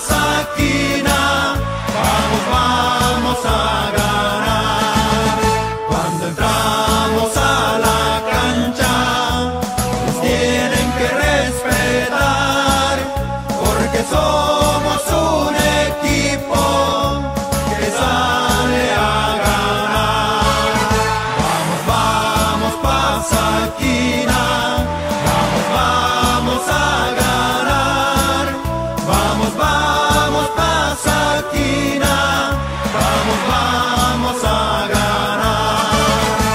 Pasaquina, vamos, vamos a ganar. Cuando entramos a la cancha, nos tienen que respetar, porque somos un equipo que sale a ganar. Vamos, vamos, Pasaquina, vamos, vamos a ganar. Vamos, vamos, Pasaquina, vamos, vamos a ganar.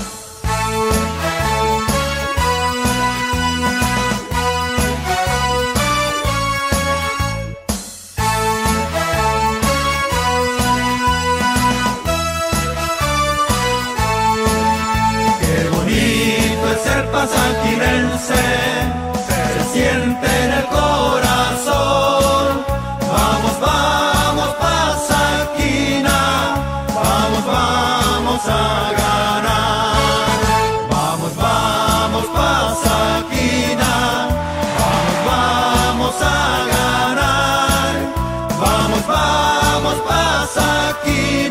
Qué bonito es ser pasaquinense, se siente en el corazón. Vamos, vamos, Pasaquina, vamos, vamos a ganar. Vamos, vamos, Pasaquina, vamos, vamos a ganar. Vamos, vamos, Pasaquina.